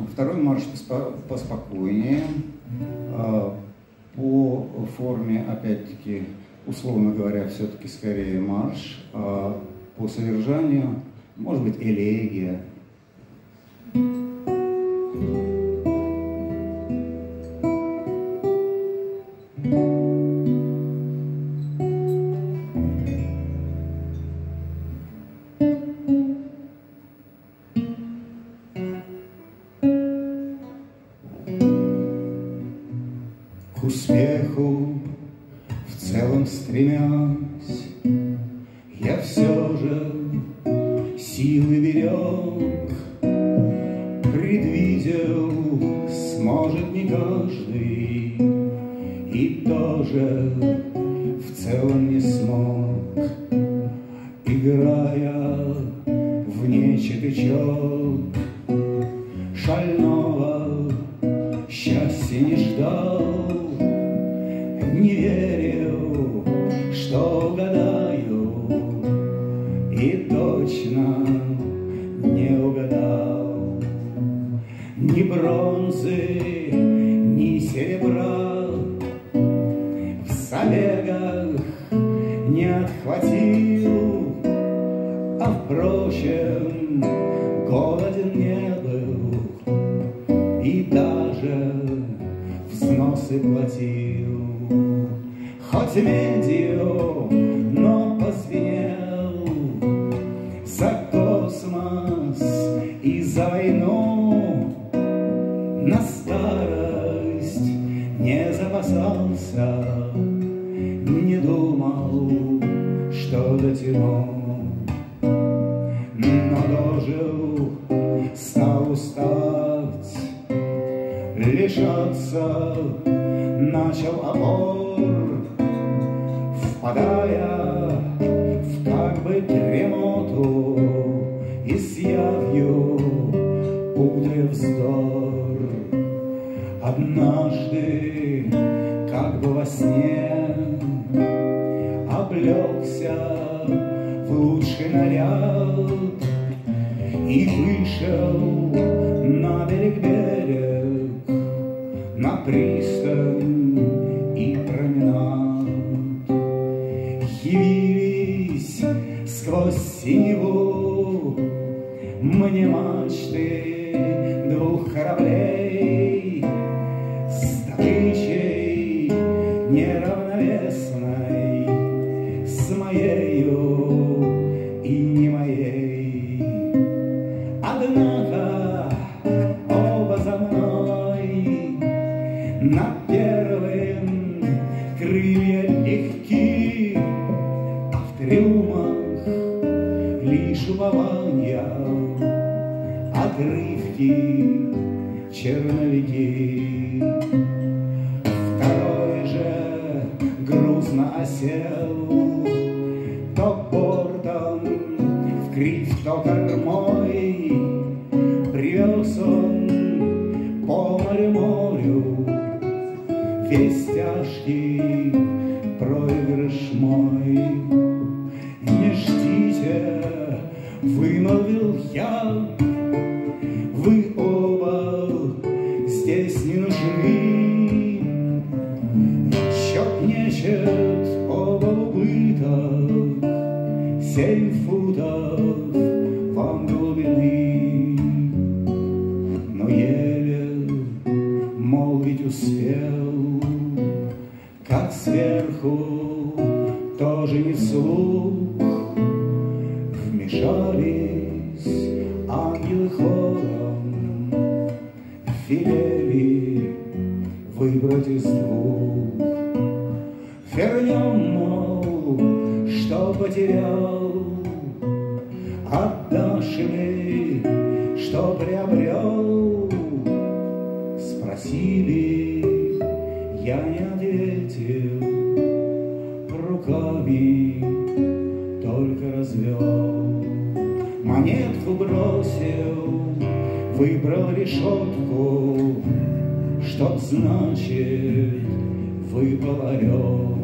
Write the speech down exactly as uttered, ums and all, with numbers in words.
Второй марш поспокойнее, по форме, опять-таки, условно говоря, все-таки скорее марш, а по содержанию, может быть, элегия. К успеху в целом стремясь, я все же силы берег, предвидел, сможет не каждый, и тоже в целом не смог, играя в нечетычок, шального счастья не ждал, не верил, что угадаю, и точно не угадал. Ни бронзы, ни серебра в забегах не отхватил, а впрочем голоден не был и даже взносы платил. Хоть медью, но позвенел за космос и за войну, на старость не запасался, не думал, что дотяну. Но дожил, стал устать, лишаться начал опор, впадая в как бы дремоту и с явью пудря вздор. Однажды, как бы во сне, облегся в лучший наряд и вышел на берег берег, на пристань и променад. Явились сквозь синеву мне мачты двух кораблей с добычей неравновесной, с моею и не моей. Однако оба за мной на первым крылья легки, а в трюмах лишь упования, отрывки, черновики. Второй же грузно осел, то бортом в крик, то кормой, привез он по морю-морю весь тяжкий проигрыш мой. Не ждите, вымолвил я, вы оба здесь не нужны. Счет нечет, оба убыток, семь футов вам глубины. Но еле молвить успел, как сверху, тоже не вслух, вмешались ангелы хором, велели выбрать из двух. Вернем, мол, что потерял, отдашь ли, что приобрел. Спросили, я не ответил, руками только развел. Монетку бросил, выбрал решетку, чтоб, значит, выпал орел.